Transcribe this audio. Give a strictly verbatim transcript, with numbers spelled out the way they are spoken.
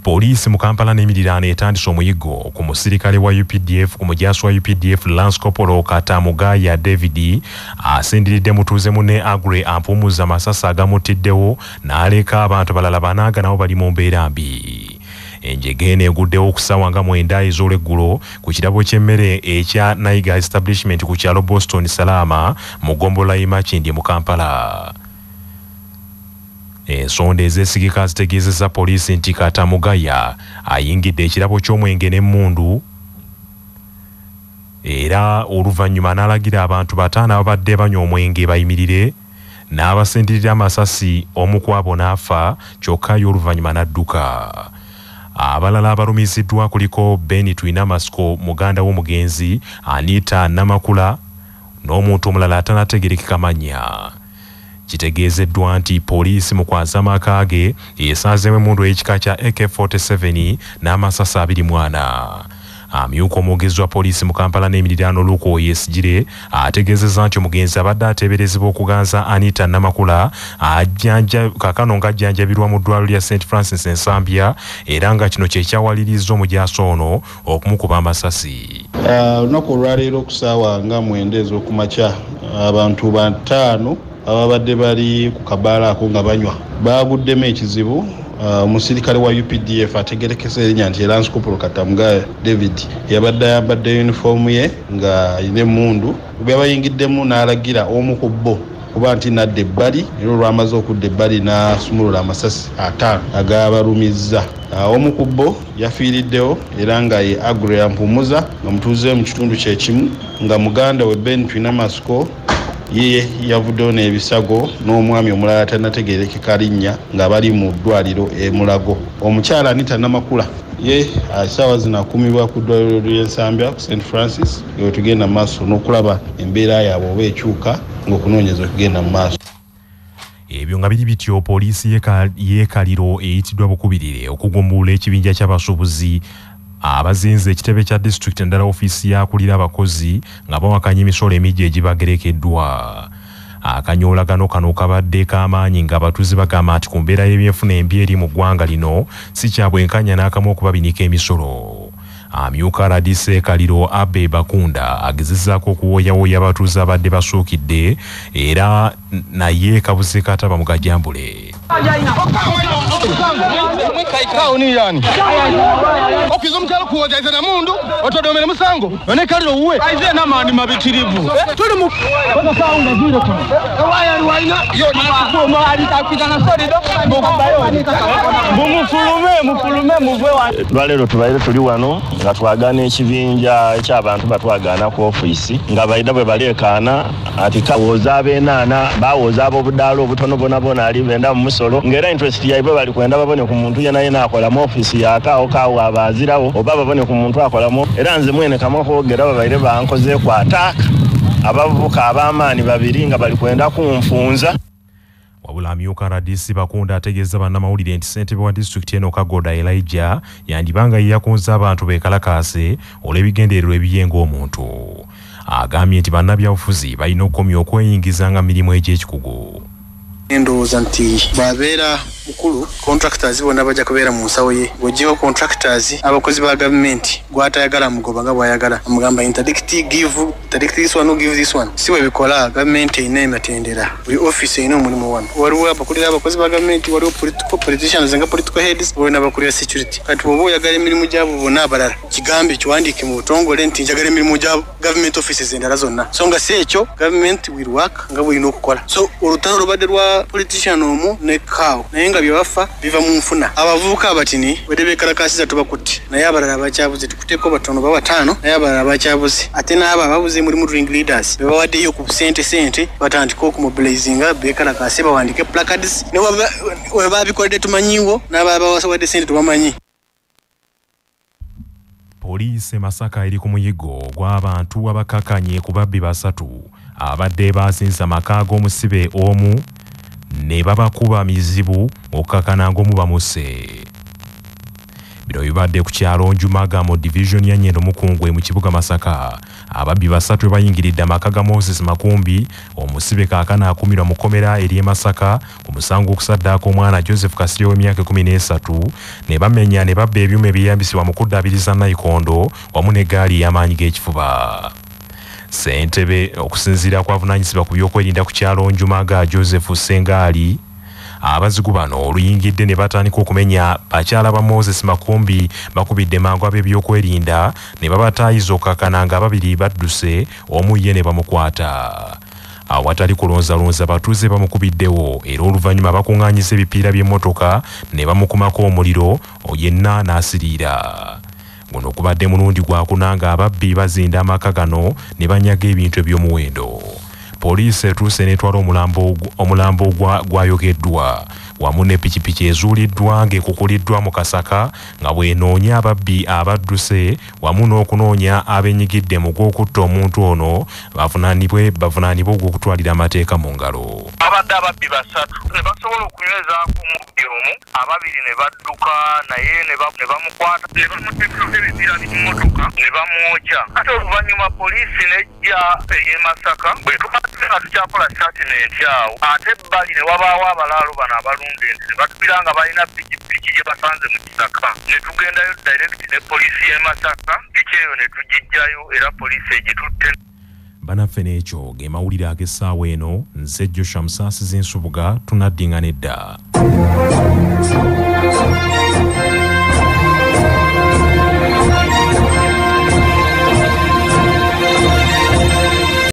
Poliisi mu Kampala n'emiriraano etandise omuyigo ku musirikale wa U P D F ku mujaasi wa U P D F Lance Corporal Katamugaya David asindiridde mutuuze munne Agre ampumuza amasasi agamutiddewo n'aleka abantu balala banaaga nabo bali mu mbeera mbi. Enjege eno eguddewo ku ssaawa nga mwenda ez'olweggulo ku kirabo ky'emmere ekya Naiga Establishment ku kyalo Boston Salama mu ggombolola y'e Makindye mu Kampala. Ensonda ezeesigika zitegeezezza poliisi nti Katamugaya ayingidde ekirabo ky'omwenge n'emmundu era oluvannyuma n'alagira abantu bataano ababadde banywa omwenge bayimirire n'abasindirira amasasi omu ku abo n'afa kyokka ye oluvannyuma n'adduka. Abalala abalumiziddwa kuliko Ben Twinamasiko muganda w'omugenzi Anita Namakula n'omuntu omulala atanategerekeka mannya. Kitegeezeddwa nti poliisi mu kwaza amaka ge esanzeemu emmundu ey'ekika kya A K forty-seven n'amasasi abiri mu ana. Amyuka omwogezi wa poliisi mu Kampala n'emiriraano Luke Oyesigire ategeezezza nti omugenzi abadde ateeberezebwa okuganza Anita Namakula ajjanja kakano ng'ajjanjabirwa mu ddwaliro lya Saint Francis Ensambya era nga kino kye kyawalirizza omujaasi ono okumukuba amasasi. Olunaku olwaleero ku ssaawa nga mwenda ez'okumakya abantu bataano ababadde bali ku kabaala ako nga banywa baaguddemu ekizibu. Omusirikale wa U P D F ategerekesa erinnya nti Lance Corporal Katamugaya David yabadde ayambadde uniform ye nga ayina emmundu byabayingiddemu n'alagira omu ku bo kuba nti nadda ebbali era olwamaze okudda ebbali n'asumulula amasasi ataano agaabalumizza. Omu ku bo yafiiriddewo era nga ye Agre yampumuza nga mutuuze mu kitundu kye kimu nga muganda we Ben Twinamasiko ye yavuddewo n'ebisago n'omwami omulala atanategeerekeka linnya nga bali mu ddwaliro e Mulago. Omukyala Anita Namakula ye essaawa zino akuumibwa ku ddwaliro ly'Ensambya ku Saint Francis nga tugenda mu maaso n'okulaba embeera yaabwe oba ekyuka ng'okunoonyeza okugenda mu maaso. Ebyo nga biri bityo poliisi y'ekaliro eyitiddwa bukubirire okugumbula ekibinja ky'abasuubuzi abazinze ekitebe kya district endala ofiisi yakulira abakozi nga bawakanya emisolo emijja egibagerekeddwa. Akanyoolagano kano kabadde k'amaanyi nga abatuuze bagamba nti ku mbeera y'ebyenfuna embi eri mu ggwanga lino si kya bwenkanya n'akamu okubabinika emisolo. Amyuka radise kaliro Abe Bakunda agezezzaako okuwooyawooya abatuuze abadde basuukidde era naye kabuze kataba mu gajambule. Kauni yani okizo mukalo kuwajaiza na mundu otodomere musango one kaliro uwe aize na mandi mabitirivu tuli mu baka saunga zero tu waya ruwaina yo na mali takita na sori do mufulume mufulume muve wa balero tubaire tuli wano nga twagana ekibinja eky'abantu batwagana ku office nga baida bwe balekana ati kawoza abenana bawoza abo budalo obutono bona bona ali benda mu musolo ngera interest yaibwe bali kwenda babone ku muntu yana yena akola mu office yakao kawo abazirawo oba babone ku muntu akola mu era nze mwene kama kwogera babaire bankoze kwa attack abavuka abamaani babiri nga bali kwenda kunfunza. Wabula amyuka radisi Bakunda ategeeza bannamawulire nti ssentebe wa disitulikiti eno Kagoda Elijah yandibanga yakunza abantu beekalakaase olw'ebigendererwa ebiyenga omuntu. Agambye nti bannabyabufuzi balina okukomya okweyingiza nga mirimu egy'ekikugu. Ndowooza nti babeera mukulu contractors bonna bajja kubeera mu nsawo ye. Bw'oggyewo contractors abakozi ba gavumenti gw'atayagala mugoba nga bw'ayagala amugamba interdict give interdict this one no give this one. Si bwe bikola gavumenti eyina emitendera buli office eyina omulimu wano. Waliwo abakulira abakozi ba gavumenti, waliwo politicians nga political heads, waliwo n'abakulira security. Kati bw'oba oyagala emirimu gyabo bonna abalala kigambe kiwandiike mu butongole nti njagala emirimu gya government offices endala zonna. So nga si ekyo government will work nga bw'erina okukola. So olutalo lubadde lwa politician omu ne kawo naye nga byebafa biva mu nfuna. Abavubuka abatini bwedde beekalakaasiza tubakutte naye abalala bakyabuze tukuteeko batono ba bataano naye abalala bakyabuze ate n'abo ababuze mulimu ring leaders bebawaddeyo ku sente sente batandika okumobilizinga beekalakaase bawandike placards ne we babikoledde tumanyiwo n'ababawadde sente tubamanyi. Poliisi Masaka Elikumuyigo gw'abantu abakakanye ku babbi basatu abadde basinza amaka g'omusibe omu ne babakuba mizibu okukakana ng'omu bamuse. bino bibadde ku kyalo Njumaga mu division ya Nyendo Mukungwe mu kibuga Masaka. Ababbi basatu bayingiridde amaka ga Moses Makumbi omusibe kaakana akumirwa mu komera eri e Masaka ku musango okusaddaako omwana Joseph Kasirye w'emyaka ekkumi n'esatu ne bamenya ne babba ebyuma ebyeyambisibwa mu kuddaabiriza nayikondo wamu n'eggaali y'amaanyi g'ekifuba. Ssentebe okusinziira ku avunaanyizibwa ku byokwerinda ku kyalo Njumaga Joseph Sengaali, abazigu bano oluyingidde ne batandika okumenya bakyala ba Moses Makumbi bakubidde mangu ab'ebyokwerinda ne babataayiza okakana nga babiri badduse omu ye ne bamukwata. Awatali kulonzalonza batuuze bamukubiddewo era oluvannyuma bakuŋŋaanyiza ebipiira by'emmotoka ne bamukumako omuliro yenna n'asiriira. Guno kubadde mulundi gwakuna nga ababbi bazinda amaka gano ne banyaga ebintu eby'omuwendo. Poliisi etuuse n'etwala omulambo omulambo gwayogeddwa wamu ne pikipiki ezuuliddwa ng'ekukuliddwa mu Kasaka nga bw'enoonya ababbi abadduse wamu n'okunoonya abenyigidde mu gw'okutta omuntu ono bavunaanibwe bavunaanibwe ogw'okutwalira amateeka mu ngalo. Abadde ababbi basatu ne basobola okunyweza ku mubbi omu, ababiri ne badduka naye ne bamukwata ne bamuteekako ebipiira by'emmotoka ne bamwokya. Ate oluvannyuma poliisi n'ejja ey'e Masaka bwe tumaze nga tukyakola statement awo, ate ebbali ne wabaawo abalaalo bano abalunda ente ne batubira nga balina pikipiki gye basanze mu Kisaka. Ne tugendayo direct ne poliisi y'e Masaka, piki eyo ne tugijjayo era poliisi egitutte. Banaffe n'ekyo ge mawulire ag'essaawa eno, nze Joshua Musaasizi Nsubuga, tunaddingana edda.